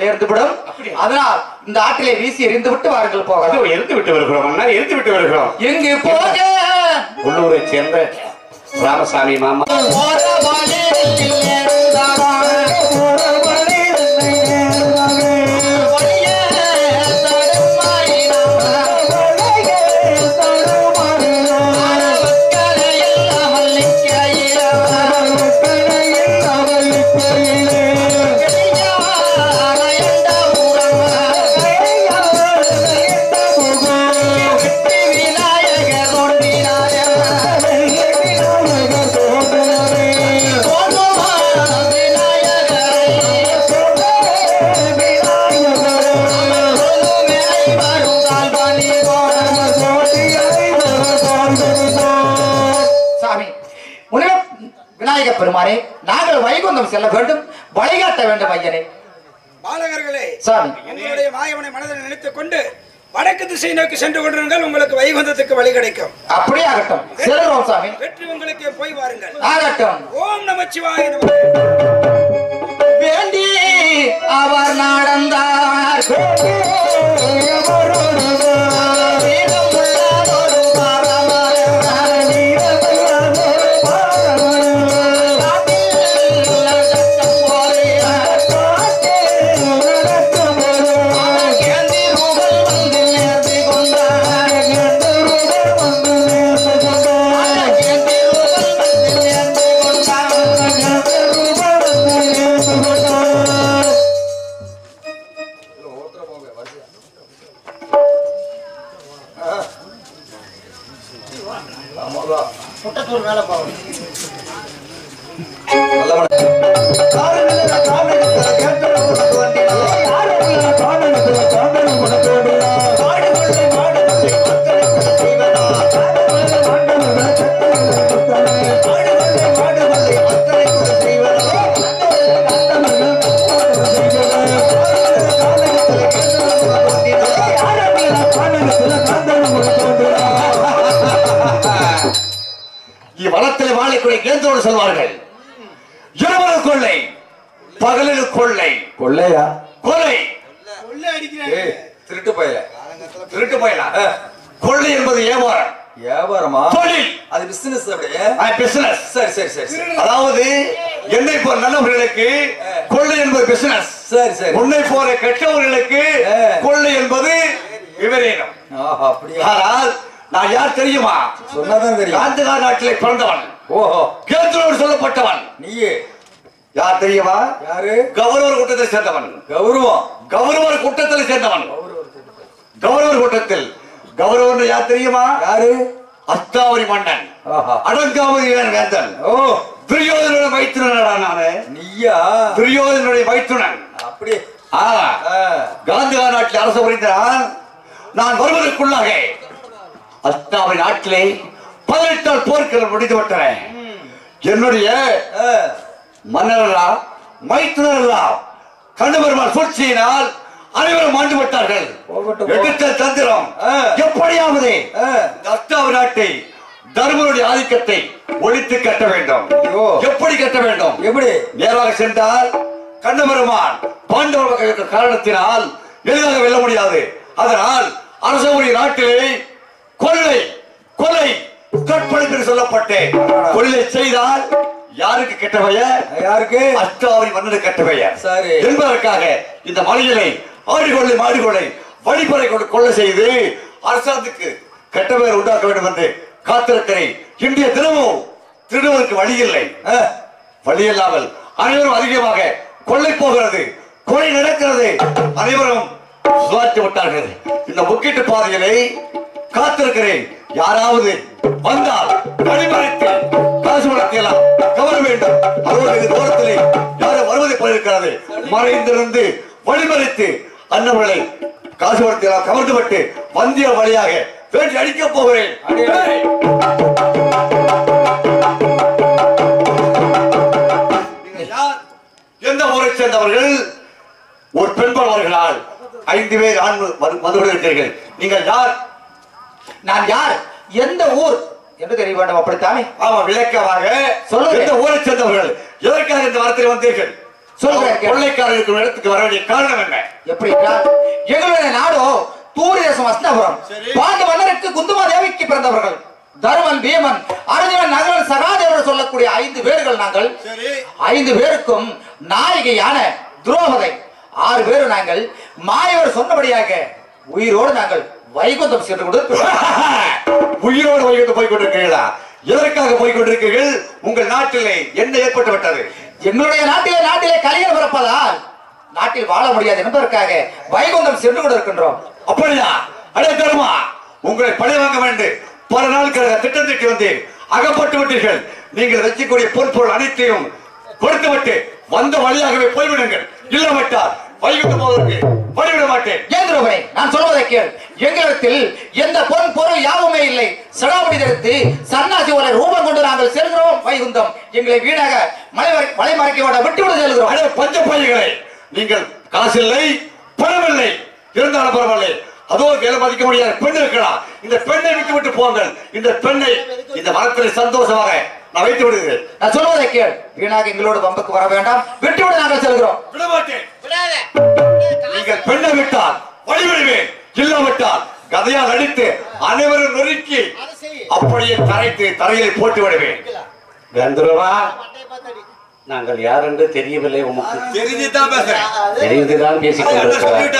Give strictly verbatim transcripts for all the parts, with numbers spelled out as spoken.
நேர்ந்து விடும். அதனால் இந்த ஆற்றிலே வீசி எரிந்து விட்டு வாருங்கள் போகலாம். எரிந்து விட்டு வருகிறோம் அண்ணா, எரிந்து விட்டு வருகிறோம். எங்கு போக உள்ளூரை சேர்ந்த ராமசாமி மாமா பெருமானே, நாங்கள் வைகுந்தம் செல்ல வேண்டும், வழிகாட்ட வேண்டும் ஐயனே. பாலகர்களே, சாமி உங்களுடைய மாயவனை மனதில் நினைத்துக் கொண்டு வடக்கு திசை நோக்கி சென்று கொண்டிருந்தால் உங்களுக்கு வைகுந்தத்துக்கு வழி கிடைக்கும். அப்படியே ஆகட்டும், செல்கிறோம் சாமி. வெற்றி உங்களுக்கு போய் வாருங்கள். ஆகட்டும். ஓம் நமச்சிவாய நம. வேண்டி அவர் நடந்தார் முட்டத்தூர் மேல போகும். வளத்தில் வாழக்கூடிய கேந்தோடு சொல்வார்கள், இரவு கொள்ளை பகலில் கொள்ளை. கொள்ளையா? கொலை. திருட்டு பயல, திருட்டு பயலா? கொள்ளை என்பது வியாபாரம். வியாபாரமா? தொழில். அது பிசினஸ். அப்படியே பிசினஸ். சரி சரி சரி. அதாவது என்னை போல நல்லவர்களுக்கு கொள்ளை என்பது பிசினஸ். சரி சரி. உன்னை போல கெட்டவர்களுக்கு கொள்ளை என்பது விபரீதம். ஆனால் நான் யார் தெரியுமா? சொன்னதான் தெரியும். காந்தகா நாட்டிலே பிறந்தவன். ஓஹோ. கேந்தோடு சொல்லப்பட்டவன். நீயே யார் தெரியுமா? யாரு? கௌரவர் கூட்டத்தை சேர்ந்தவன். கௌரவம்? கௌரவர் கூட்டத்தில் சேர்ந்தவன். கௌரவர் கூட்டத்தில் கௌரவர் யார் தெரியுமா? யாரு? அஸ்தாவரி மன்னன், அடங்காவதி வேந்தன். ஓ, துரியோதனுடைய மைத்துனன் நானு. நீயா? துரியோதனுடைய மைத்துனன். அப்படி காந்தகா நாட்டில் அரசு புரிந்தான். நான் வருவதற்குள்ளாக அஸ்தாவரி நாட்டிலே பதினெட்டால் போர்கள் முடிந்து விட்டன. என்னுடைய மன்னர்களா மைத்துனர்களா கண்டுபெருமாள் சூழ்ச்சியினால் அனைவரும் ஆண்டு விட்டார்கள். எடுத்த தந்திரம் எப்படியாவது அஸ்தாவரி நாட்டை தர்மனுடைய ஆதிக்கத்தை ஒழித்து கட்ட வேண்டும். எப்படி கட்ட வேண்டும்? எப்படி? நேராக சென்றால் கண்டபெருமான் பாண்டவர்கள் காரணத்தினால் எளிதாக வெல்ல முடியாது. அதனால் அரசனுடைய நாட்டிலே கொள்ளை கொலை கற்பழிப்பு சொல்லப்பட்டு கொள்ளை செய்தால் யாருக்கு கெட்ட பெயர்? யாருக்கு? அஸ்தாவரி மன்னனுக்கு கெட்ட பெயர். சரி என்பதற்காக இந்த மலையிலே ஆடுகொள்ளை மாடுகொள்ளை வழிபறை கொண்டு கொள்ளை செய்து அரசாங்கத்துக்கு கெட்ட பெயர் உண்டாக்க வேண்டும் என்று காத்திருக்கிறேன். இன்றைய தினமும் திருடுவதற்கு வழி இல்லை. வழி இல்லாமல் அனைவரும் அதிகமாக கொள்ளை போகிறது, கொலை நடக்கிறது. அனைவரும் சுவார்த்தி விட்டார்கள். இந்த முக்கிட்டு பாதைகளை காத்திருக்கிறேன். யாராவது வந்தால் வழிமறைத்து காசு வளர்த்தியெல்லாம் கவர வேண்டும். அவர்களுக்கு தூரத்திலே யாரும் வருவதை போயிருக்கிறது. மறைந்திருந்து வழிமறைத்து அன்னவர்களை காசு வளர்த்தியெல்லாம் கவர்ந்து விட்டு வந்திய வழியாக வேண்டி அடிக்கப் போகிறேன். எந்த ஊரை சேர்ந்தவர்கள்? ஒரு பெண்பால் வருகிறாள். ஐந்து பேர் ஆண் வந்து இருக்கிறீர்கள். நீங்கள் யார்? நான் யார், எந்த ஊர் என்று தெரிய வேண்டும். அப்படித்தானே? ஆமா, விளக்கமாக சொல்லுங்க. எந்த ஊரை சேர்ந்தவர்கள்? எதற்காக இந்த வாரத்தில் வந்தீர்கள் சொல்கிறேன். கொள்ளைக்காரர் இருக்கிற இடத்துக்கு வர வேண்டிய காரணம் என்ன? எப்படி என்றால் எங்களுடைய நாடோ தூரி தேசம் அஸ்தாபுரம். பாண்டு மன்னருக்கு குந்துமா தேவிக்கு பிறந்தவர்கள் தருமன், பீமன், அர்ஜுனன், நகரன், சகாதேவர் சொல்லக்கூடிய ஐந்து பேர்கள் நாங்கள். ஐந்து பேருக்கும் நாயகியான துரோபதை ஆறு பேரும் நாங்கள் மாயவர் சொன்னபடியாக உயிரோடு நாங்கள் வைகுந்தம் சென்று கொண்டு உயிரோடு வைகுந்தம் போய் கொண்டிருக்கிறீர்களா? எதற்காக போய் கொண்டிருக்கிறீர்கள்? உங்கள் நாட்டிலே என்ன ஏற்பட்டு விட்டது? எங்களுடைய நாட்டிலே நாட்டிலே கலியன் பிறப்பதால் நாட்டில் வாழ முடியாது என்பதற்காக வைகுந்தம் சென்று கொண்டிருக்கின்றோம். அப்படியா? அடே தருமா, உங்களை பழி வாங்க வேண்டும் பல நாட்களாக திட்டம் திட்டி வந்தேன். அகப்பட்டு விட்டீர்கள். நீங்கள் வச்சுக்கூடிய பொருட்பொருள் அனைத்தையும் கொடுத்து விட்டு வந்த வழியாகவே போய்விடுங்கள். இல்லாவிட்டால் வைகுந்தம் போவதற்கு வழிவிட மாட்டேன். ஏந்திரபை, நான் சொல்வதை கேள். எங்களிடத்தில் எந்த பொன் பொருள் யாவுமே இல்லை. சடாபடி தடுத்து சன்னாசி ஒரு ரூபம் கொண்டு நாங்கள் செல்கிறோம் வைகுந்தம். எங்களை வீடாக மலை மலை மறைக்க விட விட்டுவிட செல்கிறோம். அடே பஞ்ச பையங்களே, நீங்கள் காசில்லை, பணமில்லை, இருந்தாலும் பரவாயில்லை. அதோ வேலை மதிக்க முடியாது பெண் இருக்கலாம். இந்த பெண்ணை விட்டு விட்டு போங்கள். இந்த பெண்ணை இந்த மரத்தில் சந்தோஷமாக நான் வைத்து விடுகிறேன். நான் சொல்வதை கேள். வீணாக எங்களோட வம்புக்கு வர வேண்டாம். விட்டுவிட நாங்கள் செல்கிறோம். விட மாட்டேன். நீங்கள் பெண்ணை விட்டால் வழிவிடுவேன். இல்லாவிட்டால் கதையால் அடித்து அனைவரும் நொறுக்கி அப்படியே கரைத்து தரையிலே போட்டு விடுவேன். கந்தர்வா, நாங்கள் யார் என்று தெரியவில்லை. உமக்கு தெரிஞ்சுதான் பேசுறேன். தெரிந்துதான் பேசிக் கொண்டிருக்கிறார்.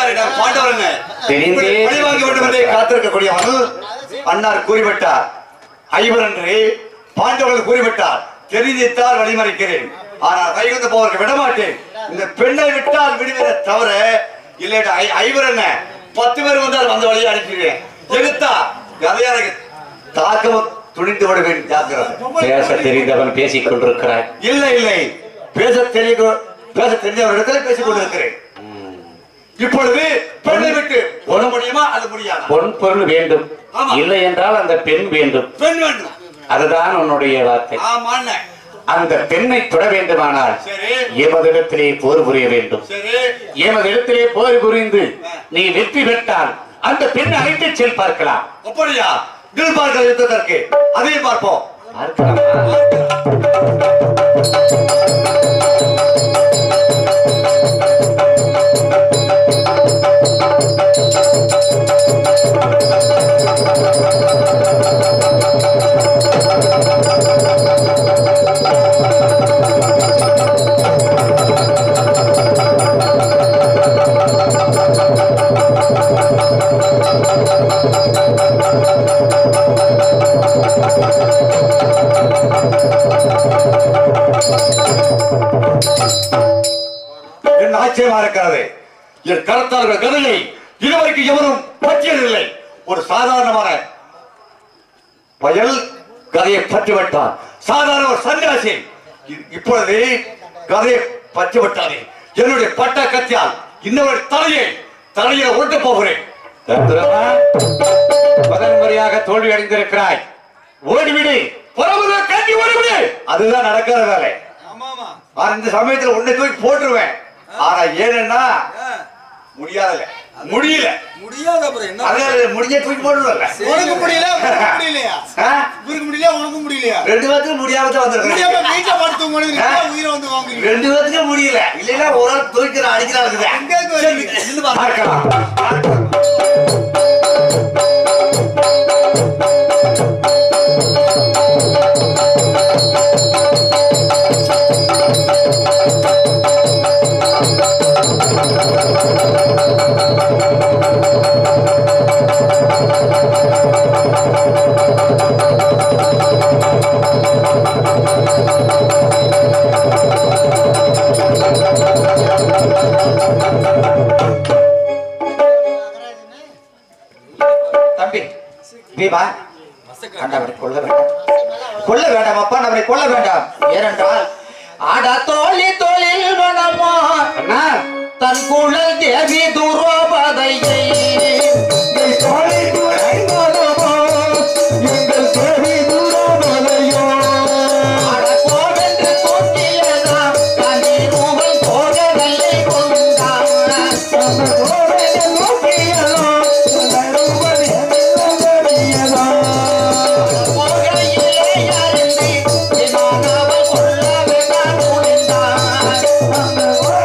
தெரிந்தே பழிவாங்க வேண்டும் என்றே காத்திருக்கக்கூடியவர்கள் அன்னார் கூறிவிட்டார். ஐவர் என்று பாண்டவர்கள் கூறிவிட்டார். தெரிஞ்சித்தால் வழிமறிக்கிறேன். ஆனால் வைகுந்த போவதற்கு விடமாட்டேன். இந்த பெண்ணை விட்டால் விடுவதை தவிர இல்லையா ஐவர் என்ன பத்து பேர் வந்தால் வந்த வழியை அனுப்பிடுவேன். எடுத்தா கதையாக தாக்கம் துணிந்து விடுவேன். ஜாக்கிரதை. பேச தெரிந்தவன் பேசிக் கொண்டிருக்கிறாய். இல்லை இல்லை, பேச தெரிய பேச தெரிஞ்சவரிடத்தில் பேசிக் கொண்டிருக்கிறேன். இப்பொழுது பெண்ணை விட்டு போட முடியுமா? அது முடியாது. பொன் பொருள் வேண்டும், இல்லை என்றால் அந்த பெண் வேண்டும். பெண் வேண்டும், அதுதான் உன்னுடைய வார்த்தை. ஆமா. அந்த பெண்ணை தொட வேண்டுமானால் எமதிடத்திலே போர் புரிய வேண்டும். எமதிடத்திலே போர் புரிந்து நீ வெற்றி பெற்றால் அந்த பெண் அழைத்து செல் பார்க்கலாம். அப்படியா? பார்க்கலாம் யுத்தத்திற்கு அதையும் பார்ப்போம். என்ன ஆச்சரியமா இருக்கிறது. என் கருத்தாளர்கள் கதையை இதுவரைக்கும் எவரும் பற்றியதில்லை. ஒரு சாதாரணமான வயல் கதையை பற்றிவிட்டான். சாதாரண ஒரு சன்னியாசி இப்பொழுது கதையை பற்றிவிட்டானே. என்னுடைய பட்ட கத்தியால் இன்னொரு தலையை தலையில உருட்ட போகிறேன். முதல் முறையாக தோல்வி அடைந்திருக்கிறாய். ஓடிவிடு, கட்டி ஓடிவிடு. அதுதான் நடக்கிற வேலை. இந்த சமயத்தில் உன்னை தூக்கி போட்டுருவேன். ஆனா ஏன்னா முடியாதுல முடியல முடியாத அப்புறம் என்ன அதனால முடிஞ்ச தூக்கி போட்டுருவல. உனக்கு முடியல, முடியலையா? இவருக்கு முடியல, உனக்கு முடியலையா? ரெண்டு பேருக்கு முடியாம தான் வந்திருக்கேன். முடியாம வீட்டை படுத்து உயிரை வந்து வாங்குறீங்க. ரெண்டு பேருக்கு முடியல. இல்லைன்னா ஒரு ஆள் தூக்கிற அடிக்கிறாங்க. பார்க்கலாம். தம்பி பீமா, அவரை கொல்ல வேண்டாம், கொல்ல வேண்டாம் அப்பா, அவரை கொல்ல வேண்டாம். ஏனென்றால் ஆடா தோழி தொழில் மனமா தன் குழல் தேவி துரோபதையை Oh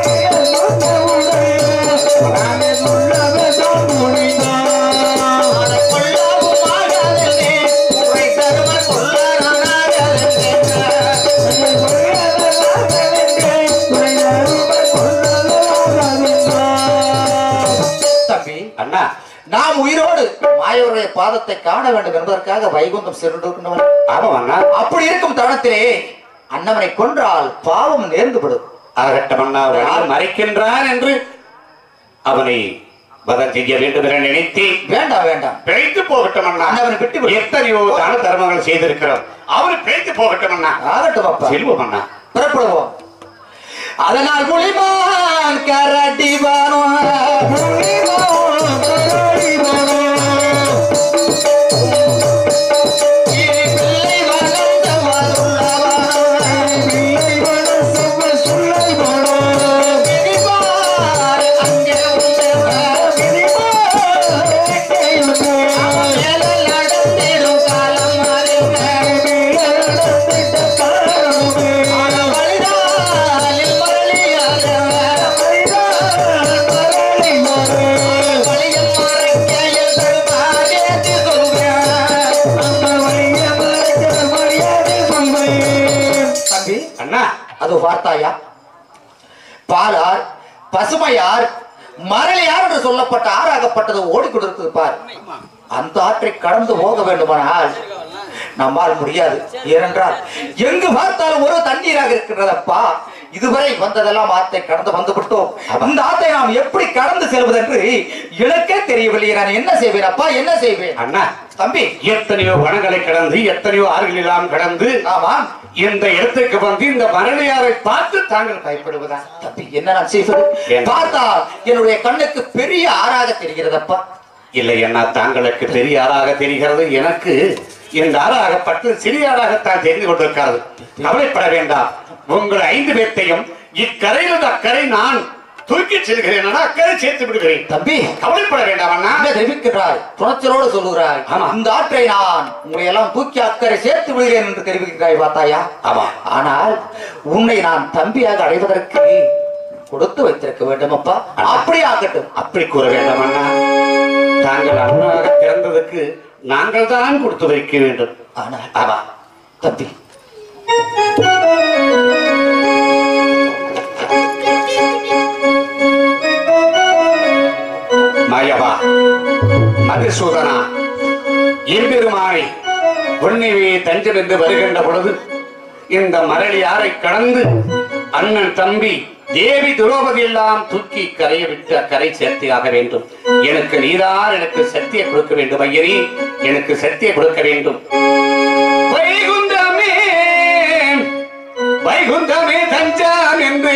நாம் உயிரோடு மாயவருடைய பாதத்தை காண வேண்டும் என்பதற்காக வைகுந்தம் சென்று அப்படி இருக்கும் தருணத்திலே அண்ணவனை கொன்றால் பாவம் நேர்ந்துவிடும். ஆகட்டும் அண்ணா, மறைக்கின்றான் என்று அவனை வதம் செய்ய வேண்டும் என நினைத்து வேண்டாம் வேண்டாம் பிழைத்து போகட்டும் அண்ணா. அண்ணவனை விட்டு எத்தனையோ தான தர்மங்கள் செய்திருக்கிறோம், அவரு பிழைத்து போகட்டும் அண்ணா. ஆகட்டும் அப்பா, செல்வம் அண்ணா, புறப்படுவோம். அதனால் முழிமான் கரடிவானோ பார்த்தாயா? பாலார், பசுமையார், மரளியார் என்று சொல்லப்பட்ட ஆறாகப்பட்டது ஓடிக்கொண்டிருக்கிறது பார். அந்த ஆற்றை கடந்து போக வேண்டுமானால் நம்மால் முடியாது. ஏனென்றால் எங்கு பார்த்தாலும் ஒரு தண்ணீராக இருக்கின்றதப்பா. இதுவரை வந்ததெல்லாம் ஆற்றை கடந்து வந்து விட்டோம். அந்த ஆற்றை நாம் எப்படி கடந்து செல்வது என்று எனக்கே தெரியவில்லை. நான் என்ன செய்வேன் அப்பா, என்ன செய்வேன்? அண்ணா தம்பி, எத்தனையோ வனங்களை கடந்து எத்தனையோ ஆறுகள் எல்லாம் கடந்து ஆமா இந்த இடத்துக்கு வந்து இந்த மரணியாரை பார்த்து தாங்கள் பயப்படுவதா? தம்பி, என்ன நான் செய்வது? பார்த்தா என்னுடைய கண்ணுக்கு பெரிய ஆறாக தெரிகிறதப்பா. இல்லை அண்ணா, தாங்களுக்கு பெரிய ஆறாக தெரிகிறது, எனக்கு இந்த ஆறாகப்பட்டு சிறிய ஆறாகத்தான் தெரிந்து கொண்டிருக்கிறது. கவலைப்பட வேண்டாம். உங்கள் ஐந்து பேர்த்தையும் இக்கரையில் அக்கறை நான் தூக்கி செல்கிறேன், அக்கறை சேர்த்து விடுகிறேன். தம்பி, கவலைப்பட வேண்டாம் அண்ணா. தெரிவிக்கிறாய், துணச்சலோடு சொல்லுகிறாய். அந்த ஆற்றை நான் உங்களை எல்லாம் தூக்கி அக்கறை சேர்த்து விடுகிறேன் என்று தெரிவிக்கிறாய் பார்த்தாயா? ஆமா. ஆனால் உன்னை நான் தம்பியாக அடைவதற்கு கொடுத்து வைத்திருக்க வேண்டும் அப்பா. அப்படி ஆகட்டும். அப்படி கூற வேண்டாம் அண்ணா. தாங்கள் அண்ணாக பிறந்ததுக்கு நாங்கள் தான் கொடுத்து வைக்க வேண்டும். ஆனால் ஆமா தம்பி, மாயவா, மதுசூதனா, எம்பெருமானை உன்னைவே தஞ்சம் என்று வருகின்ற பொழுது இந்த மரளி ஆறை கடந்து அண்ணன் தம்பி தேவி துரோபதி எல்லாம் தூக்கி கரையை விட்டு அக்கரை சேர்த்தியாக வேண்டும். எனக்கு நீதான் எனக்கு சக்தியை கொடுக்க வேண்டும் ஐயரி, எனக்கு சக்தியை கொடுக்க வேண்டும். வைகுந்தமே வைகுந்தமே தஞ்சான் என்று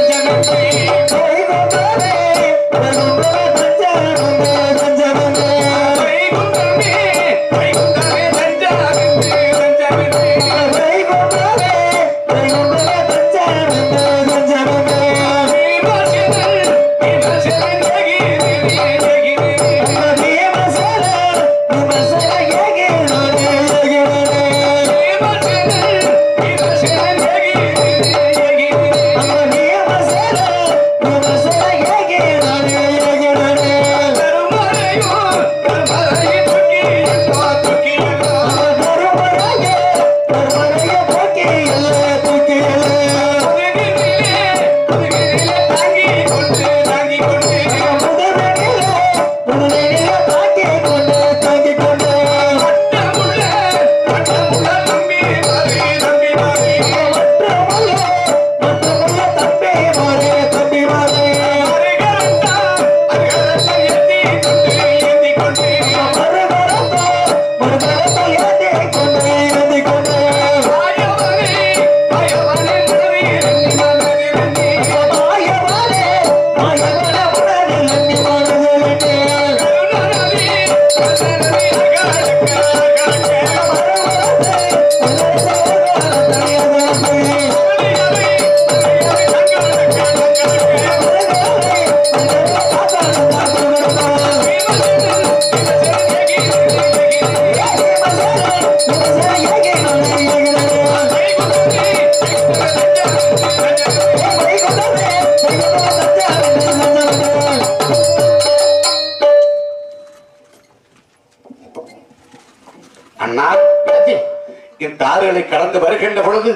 கடந்து வருகின்ற பொழுது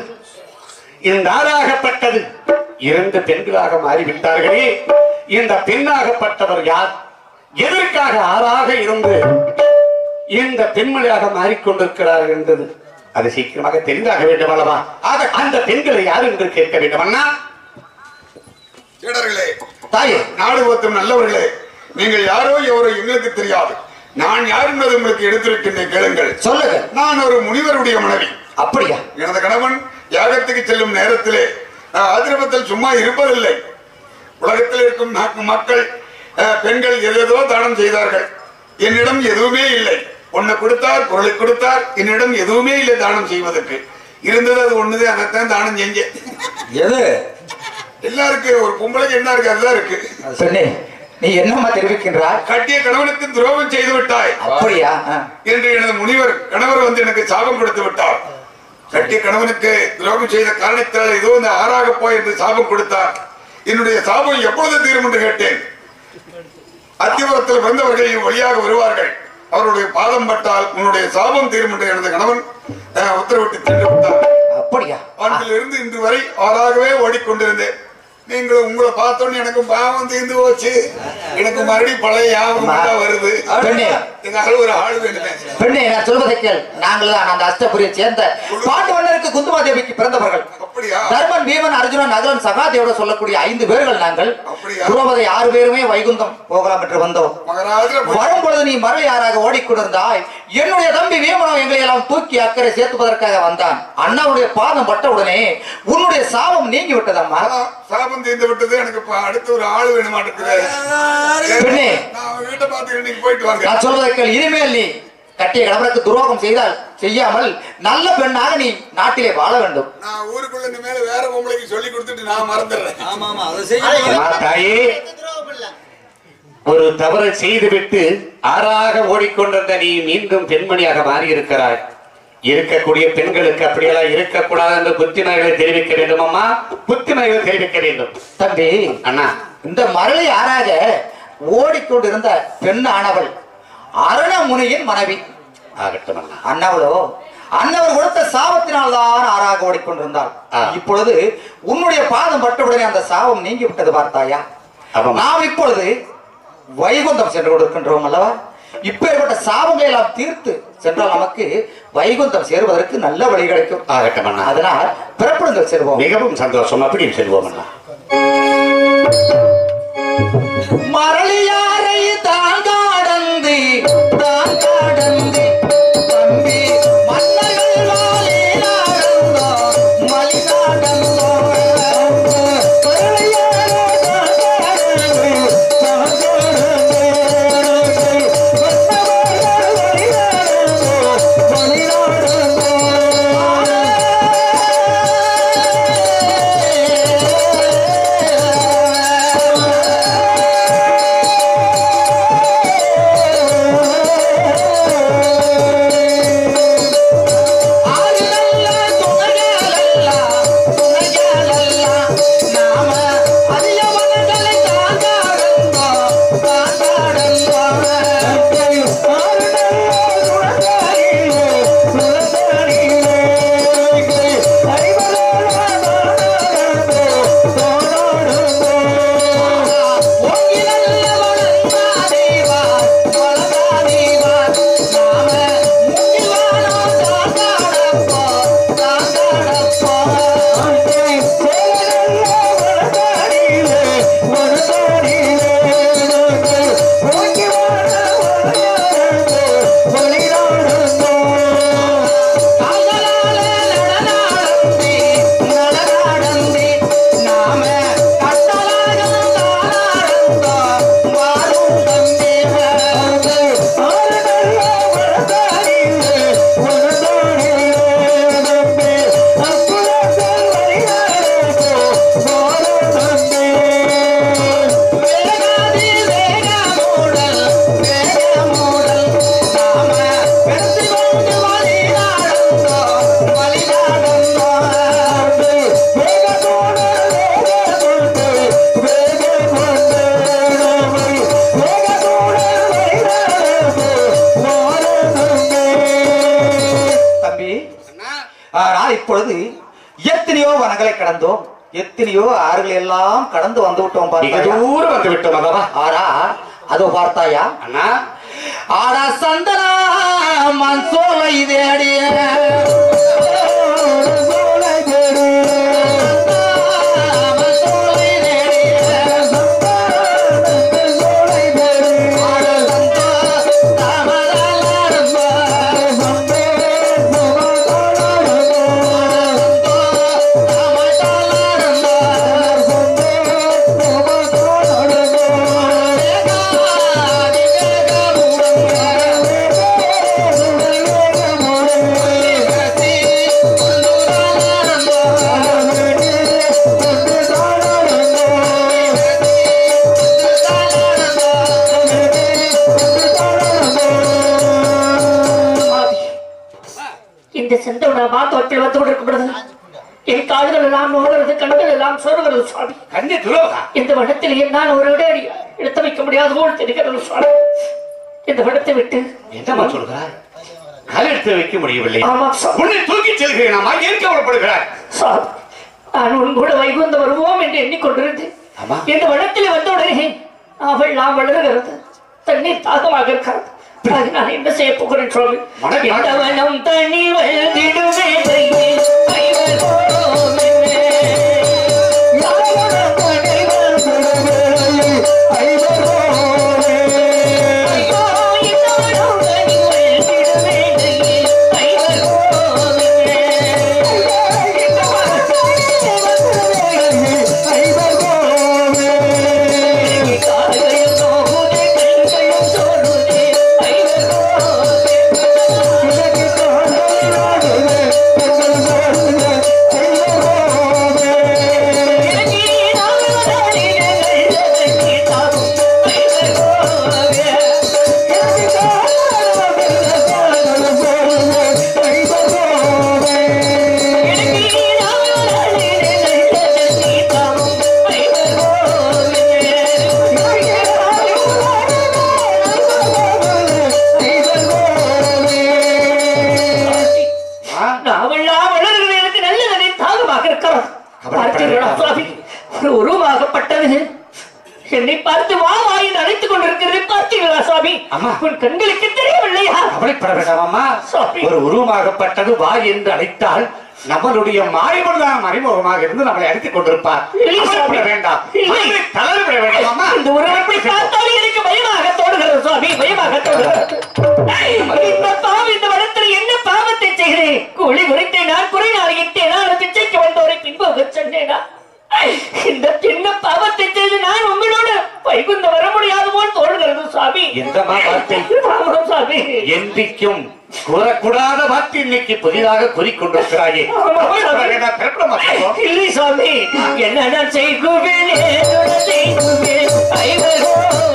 இந்த ஆறாகப்பட்டது இரண்டு பெண்களாக மாறிவிட்டார்களே. இந்த பெண்ணாகப்பட்டவர் யார்? எதற்காக ஆறாக இருந்து இந்த பெண்மொழியாக மாறிக்கொண்டிருக்கிறார்கள் என்பது அது சீக்கிரமாக தெரிந்தாக வேண்டும் அல்லவா? ஆக அந்த பெண்களை யார் என்று கேட்க வேண்டும் அண்ணா. சீடர்களே, தாயே, நாடு ஒத்தும் நல்லவர்களே, நீங்கள் யாரோ எவரோ எங்களுக்கு தெரியாது. நான் யார் என்பது உங்களுக்கு எடுத்திருக்கின்ற கேளுங்கள். சொல்லுங்க. நான் ஒரு முனிவருடைய மனைவி. அப்படியா? எனது கணவன் யாகத்துக்கு செல்லும் நேரத்திலே ஆசிரமத்தில் சும்மா இருப்பதில்லை. உலகத்தில் இருக்கும் மக்கள் பெண்கள் எதேதோ தானம் செய்தார்கள். என்னிடம் எதுவுமே இல்லை. ஒன்னை கொடுத்தார், பொருளை கொடுத்தார். என்னிடம் எதுவுமே இல்லை தானம் செய்வதற்கு. இருந்தது அது ஒண்ணுதே, அதைத்தான் தானம் செஞ்சேன். எது எல்லாருக்கும் ஒரு பொம்பளைக்கு என்ன இருக்கு அதுதான் இருக்கு. பெண்ணே, நீ என்னமா தெரிவிக்கின்றாய்? கட்டிய கணவனுக்கு துரோகம் செய்து விட்டாய். அப்படியா? என்று எனது முனிவர் கணவர் வந்து எனக்கு சாபம் கொடுத்து விட்டார். கட்டிய கணவனுக்கு துரோகம் செய்த காரணத்தால் ஏதோ இந்த ஆறாக போய் என்று சாபம் கொடுத்தார். என்னுடைய சாபம் எப்பொழுது தீரும் என்று கேட்டேன். அத்திவரத்தில் வந்தவர்கள் வழியாக வருவார்கள். அவருடைய பாதம் பட்டால் உன்னுடைய சாபம் தீரும் என்று எனது கணவன் உத்தரவிட்டு சென்று விட்டார். அப்படியா? அன்றிலிருந்து இன்று வரை ஆறாகவே ஓடிக்கொண்டிருந்தேன். நீங்கள் உங்களை பார்த்தோன்னு எனக்கு பாவம் தீர்ந்து போச்சு. எனக்கு மறுபடியும் பழைய யாபகம் வருது. எங்கால ஒரு ஆள் வேணுமே. பெண்ணே, நான் சொல்வதை கேள். நாங்கள் தான் அந்த அஷ்டபுரியை சேர்ந்த பாண்டு மன்னருக்கு குந்துமாதேவிக்கு பிறந்தவர்கள். அப்படியா? தர்மன், பீமன், அர்ஜுனன், நகரன், சகாதேவோட சொல்லக்கூடிய ஐந்து பேர்கள் நாங்கள். அப்படியா? துரோபதை ஆறு பேருமே வைகுந்தம் போகலாம் என்று வந்தோம். வரும் பொழுது நீ மரளி யாராக ஓடிக்கொண்டிருந்தாய். என்னுடைய தம்பி வீமனோ எங்களை எல்லாம் தூக்கி அக்கறை சேர்த்துவதற்காக வந்தான். அண்ணாவுடைய பாதம் பட்ட உடனே உன்னுடைய சாபம் நீங்கி விட்டதம்மா. சாபம் தீர்ந்து விட்டது. எனக்கு அடுத்து ஒரு ஆள் வேணுமா இருக்குது. வீட்டை பார்த்து இன்னைக்கு போயிட்டு வாங்க. நான் சொல்வதை கேள். இனிமேல் நீ கட்டிய கணவனுக்கு துரோகம் செய்தால் செய்யாமல் நல்ல பெண்ணாக நீ நாட்டிலே வாழ வேண்டும். நான் ஊருக்குள்ள இந்த மேல வேற பொம்பளைக்கு சொல்லி கொடுத்துட்டு நான் மறந்துடுறேன். ஆமா ஆமா அதை செய்ய. தாயே, ஒரு தவறு செய்துவிட்டு ஆறாக ஓடிக்கொண்டிருந்த நீ மீண்டும் பெண்மணியாக மாறி இருக்கிறாய். இருக்கக்கூடிய பெண்களுக்கு அப்படியெல்லாம் இருக்கக்கூடாது என்று புத்திமதிகளை தெரிவிக்க வேண்டும் அம்மா. புத்திமதிகளை தெரிவிக்க வேண்டும். தம்பி அண்ணா, இந்த மரளி யாராக ஓடிக்கொண்டிருந்த பெண் ஆனவள் அருணமுனியின் மனைவி ஆகட்டும் அண்ணா. அண்ணவளோ அண்ணவர் கொடுத்த சாபத்தினால் தான் ஆறாக ஓடிக்கொண்டிருந்தாள். இப்பொழுது உன்னுடைய பாதம் பட்டவுடனே அந்த சாபம் நீங்கி விட்டது பார்த்தாயா? நாம் இப்பொழுது வைகுந்தம் சென்று கொடுக்கின்றோம் அல்லவா? இப்பேற்பட்ட சாபங்களை எல்லாம் தீர்த்து சென்றால் நமக்கு வைகுந்தம் சேருவதற்கு நல்ல வழி கிடைக்கும். ஆகட்டும் அண்ணா. அதனால் பிறப்பிடங்கள் செல்வோம். மிகவும் சந்தோஷம். அப்படியும் செல்வோம் அண்ணா. மரளியாரை தாங்காடந்து தாங்காடந்து தம்பி மன்னர்கள் வாழே நாடந்தோ மலிநாடந்தோ மரளியாரை தாங்காடந்து தாங்காடந்து மன்னர்கள் வழிநாடந்தோ வழிநாடந்தோ இப்பொழுது எத்தனையோ வனங்களை கடந்தோம், எத்தனையோ ஆறுகள் எல்லாம் கடந்து வந்து விட்டோம். தூரம் வந்து விட்டோம். ஆனா அதோ பார்த்தாயா அண்ணா ஆட சந்தனா மன்சோலை தேடிய செந்தவன மாத்தோட்டில் வந்து கொண்டிருக்கப்படுது. என் கால்கள் எல்லாம் நோடுறது, கண்கள் எல்லாம் சொல்கிறது சுவாமி. கண்ணி துரோகா இந்த வனத்தில் என்னால் ஒரு விட எடுத்து வைக்க முடியாது போல் தெரிகிறது சுவாமி. இந்த வனத்தை விட்டு என்னமா சொல்கிறார்? கால் எடுத்து வைக்க முடியவில்லை. ஆமா சுவாமி. உன்னை தூக்கி செல்கிறேன். நாம் ஏன் கவலைப்படுகிறார்? சுவாமி, நான் உன் கூட வைகுந்த வருவோம் என்று எண்ணிக்கொண்டிருந்தேன். இந்த வனத்தில் வந்தவுடனே அவள் நாம் வளர்கிறது, தண்ணீர் தாகமாக இருக்கிறது. நான் என்ன செய்ய போகிறேன் சுவாமி? வனம் தண்ணீர் வளர்ந்திடுவே உருவாகப்பட்டது. என்னை பார்த்து வா வா என்று அழைத்துக் கொண்டிருக்கிறது. பார்த்தீர்களா சுவாமி? உன் கண்களுக்கு தெரியவில்லையா? கவலைப்பட வேண்டாமா? ஒரு உருவமாகப்பட்டது வா என்று அழைத்தால் நம்மளுடைய மாறிமொழிதான் மறைமுகமாக இருந்து நம்மளை அழைத்துக் கொண்டிருப்பார். வேண்டாம், தளர்விட வேண்டாமா? இந்த உருவத்தை பார்த்தால் எனக்கு பயமாக தோடுகிறது சுவாமி, பயமாக தோடுகிறது. இந்த வனத்தில் என்ன பாவத்தை செய்கிறேன்? கூலி குறித்தேன் நான், குறை நாளையிட்டேன் நான், பிச்சைக்கு வந்தோரை பின்போக சொன்னேனா? இந்த சின்ன பாவத்தை செய்து நான் உங்களோட வைகுந்த வர முடியாது போல் தோன்றுகிறது சுவாமி. எந்த வார்த்தை சுவாமி? என்றைக்கும் கூறக்கூடாத வார்த்தை இன்னைக்கு புதிதாக கூறிக்கொண்டிருக்கிறாயே. இல்லை சுவாமி, என்ன நான் செய்குவேன் செய்குவேன் ஐவரோ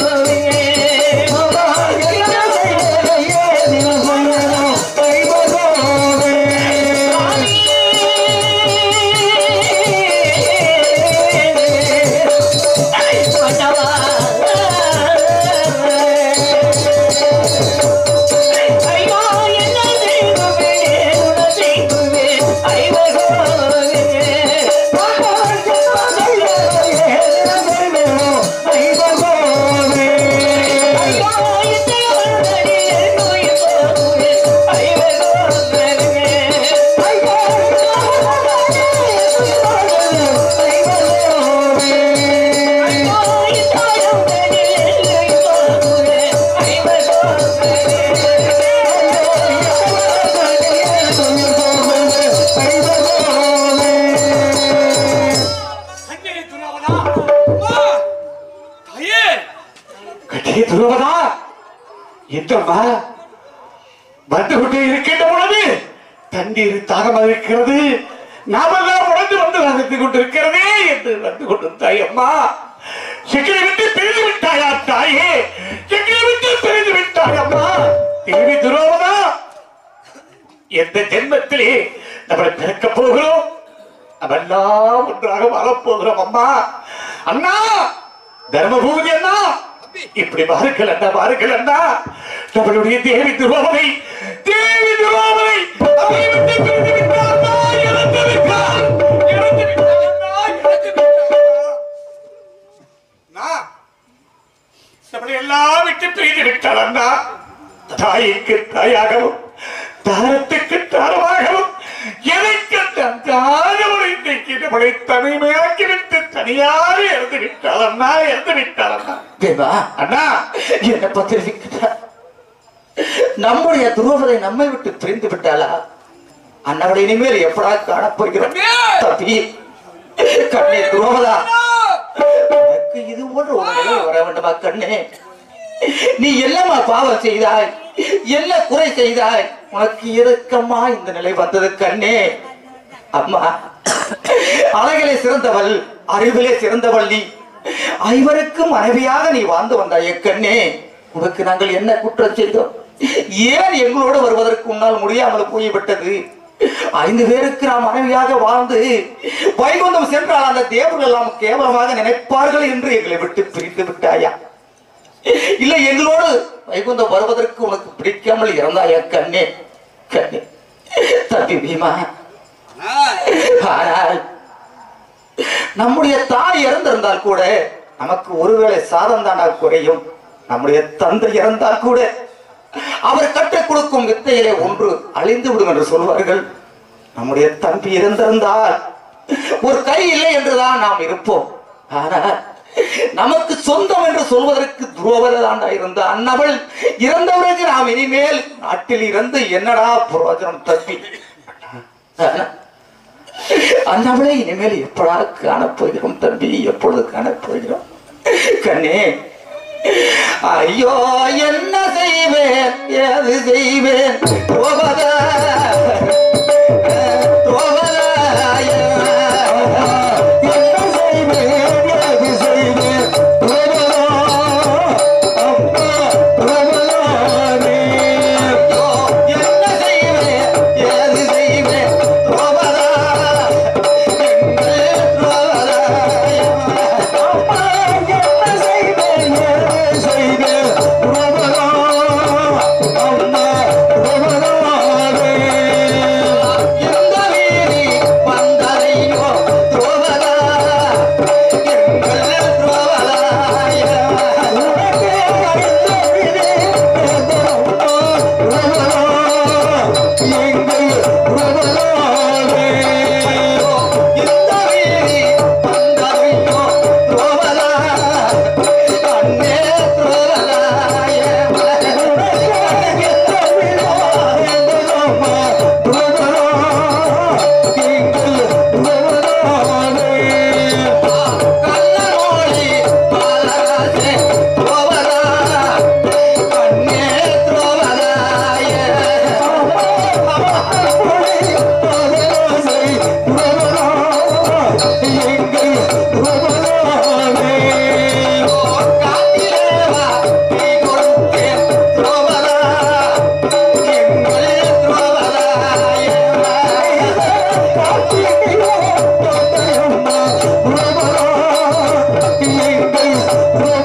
வந்து கொண்டே இருக்கின்ற பொழுது தண்ணீர் தாகமாக இருக்கிறது, நாமெல்லாம் உடந்து வந்து வந்து கொண்டிருக்கிறதே என்று வந்து கொண்டிருந்தாய் அம்மா. சிக்கலை விட்டு பிரிந்து விட்டாயா தாயே? சிக்கலை விட்டு பிரிந்து விட்டாய் அம்மா. தேவி துரோகமா, எந்த ஜென்மத்திலே நம்மளை பிறக்க போகிறோம், நம்மெல்லாம் ஒன்றாக வாழப்போகிறோம் அம்மா. அண்ணா தர்மபூமி அண்ணா, இப்படி பாருங்கள் அண்ணா, பாருங்கள் அண்ணா, நம்மளுடைய தேவி துரோகமை தேவி துரோகமை நம்மை விட்டு பிரிந்து விட்டார் அண்ணா, இறந்து விட்டார், இறந்து விட்டார் அண்ணா, இறந்து விட்டார். நம்மளை எல்லாம் விட்டு பிரிந்து விட்டாள் அண்ணா. தாய்க்கு தாயாகவும் தாரத்துக்கு தாரமாகவும் எனக்கு இன்றைக்கு நம்மளை தனிமையாக்கி விட்டு தனியாக இறந்து விட்டாள் அண்ணா. இறந்து விட்டாள் அண்ணா. தேவா அண்ணா என்ன பத்திரிக்கிறார்? நம்முடைய துரோகதை நம்மை விட்டு பிரிந்து விட்டாளா? அண்ணவளை இனிமேல் எப்படா காணப்போகிறோம்? தம்பி கண்ணே துரோகதா, எனக்கு இது போன்ற ஒரு நிலை வர வேண்டுமா கண்ணே? நீ என்னமா பாவம் செய்தாய், என்ன குறை செய்தாய்? உனக்கு எதற்கம்மா இந்த நிலை வந்தது கண்ணே? அம்மா அழகிலே சிறந்தவள், அறிவிலே சிறந்தவள் நீ. ஐவருக்கும் மனைவியாக நீ வாழ்ந்து வந்தாய் கண்ணே. உனக்கு நாங்கள் என்ன குற்றம் செய்தோம்? ஏன் எங்களோடு வருவதற்கு உன்னால் முடியாமல் போய்விட்டது? ஐந்து பேருக்கு நாம் மனைவியாக வாழ்ந்து வைகுந்தம் சென்றால் அந்த தேவர்கள் எல்லாம் கேவலமாக நினைப்பார்கள் என்று எங்களை விட்டு பிரித்து விட்டாயா? இல்லை எங்களோடு வைகுந்தம் வருவதற்கு உனக்கு பிடிக்காமல் இறந்தாயா கண்ணே? கண்ணே தம்பி பீமா, ஆனால் நம்முடைய தாய் இறந்திருந்தால் கூட நமக்கு ஒருவேளை சாதம் தானா குறையும். நம்முடைய தந்தை இறந்தால் கூட அவர் கற்றுக் கொடுக்கும் வித்தையிலே ஒன்று அழிந்து விடும் என்று சொல்வார்கள். நம்முடைய தம்பி இறந்திருந்தால் ஒரு கை இல்லை என்றுதான் நாம் இருப்போம். ஆனால் நமக்கு சொந்தம் என்று சொல்வதற்கு துரோகதான் இருந்த அண்ணவள் இறந்தவருக்கு நாம் இனிமேல் நாட்டில் இருந்து என்னடா புரோஜனம் தம்பி? அண்ணவளை இனிமேல் எப்படா காணப்போகிறோம் தம்பி? எப்பொழுது காணப்போகிறோம் கண்ணே? ஐயோ என்ன செய்வேன், ஏது செய்வேன்? துரோகதா துரோகதாய என்ன செய்வேன், ஏது செய்வேன்? துரோகதா அம்மா துரோகதானே. ஐயோ என்ன செய்வேன், ஏது செய்வேன்? துரோகதா எங்கள் துரோகதாய அம்மா என்ன செய்வேன், ஏது செய்வேன்? துரோகதா அம்மா துரோகதானே. எந்த வீதி வந்ததையோ துரோகதா எங்கள் துரோகதாய உனக்கு எந்த வீதி வந்ததையோ துரோகதா எங்கள் துரோகதானே. எந்த வீதி வந்ததையோ துரோகதா அண்ணே துரோகதாய உனக்கு எந்த வீதி வந்ததையோ துரோகதா எங்கள் துரோகதானே. கண்ணனோடி பாலராஜே துரோகதா அண்ணே துரோகதாய காட்டிலேவா நீ கொடுத்தேன் துரோகதா எங்கள் துரோகதாய காட்டிலேவா துரோகதா எங்கள்